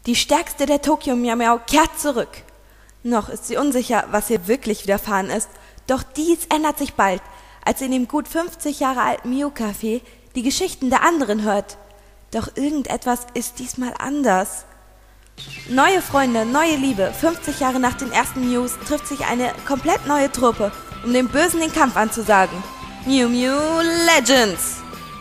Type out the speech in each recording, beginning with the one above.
Die stärkste der Tokyo Miau Miau kehrt zurück. Noch ist sie unsicher, was ihr wirklich widerfahren ist, doch dies ändert sich bald, als sie in dem gut 50 Jahre alten Miu-Café die Geschichten der anderen hört. Doch irgendetwas ist diesmal anders. Neue Freunde, neue Liebe. 50 Jahre nach den ersten Mius trifft sich eine komplett neue Truppe, um dem Bösen den Kampf anzusagen. Miu Miu Legends!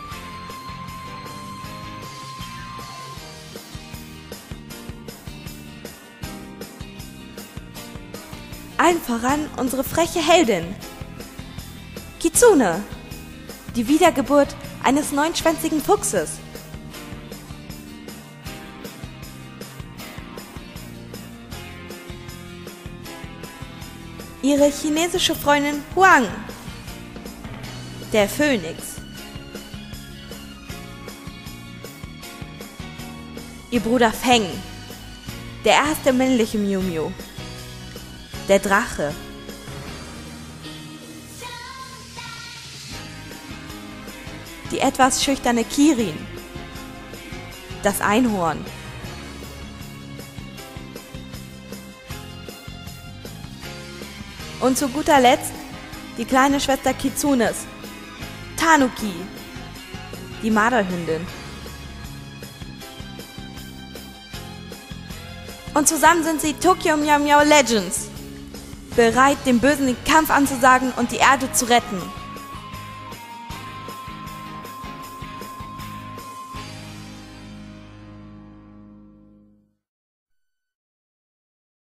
Allen voran unsere freche Heldin, Kitsune, die Wiedergeburt eines neunschwänzigen Fuchses. Ihre chinesische Freundin Huang, der Phönix. Ihr Bruder Feng, der erste männliche Miu Miu. Der Drache. Die etwas schüchterne Kirin. Das Einhorn. Und zu guter Letzt die kleine Schwester Kitsunes, Tanuki, die Marderhündin. Und zusammen sind sie Tokyo Miau Miau Legends, bereit, dem Bösen den Kampf anzusagen und die Erde zu retten.